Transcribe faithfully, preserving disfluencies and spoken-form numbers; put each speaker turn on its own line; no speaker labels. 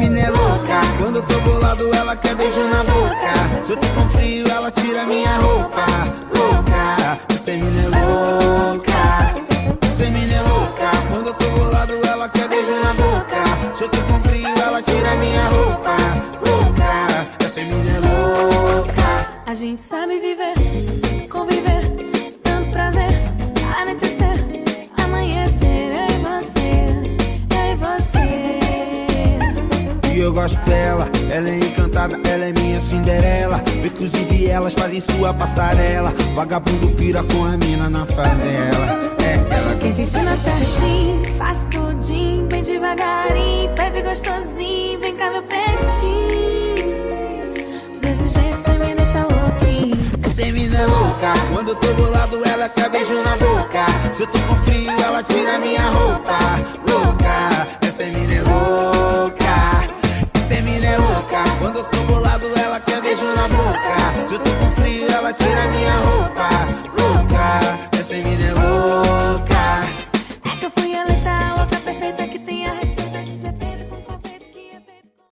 mina é louca. Quando eu tô bolado, ela quer beijo na boca. Se eu tô com frio, ela tira minha roupa. Louca, essa mina é louca. Essa mina é louca. Quando eu tô bolado, ela quer beijo na boca. Se eu tô com frio, ela tira minha roupa. Louca, essa mina é louca.
A gente sabe viver, conviver, tanto prazer, anoitecer, amanhecer, eu e você, eu e você.
E eu gosto dela, ela é encantada, ela é minha Cinderela. Becos e vielas fazem sua passarela. Vagabundo pira com a mina na favela. É ela
quem te ensina certinho, faz tudinho, bem devagarinho, pede gostosinho, vem cá meu pretinho. Desse jeito cê me deixa louquinho.
Essa mina é louca. Quando eu tô bolado, ela quer beijo na boca. Se eu tô com frio, ela tira minha roupa. Louca, essa mina é louca. Essa mina é louca. Quando eu tô bolado, ela quer beijo na boca. Se eu tô com frio, ela tira minha roupa. Louca, essa mina é louca.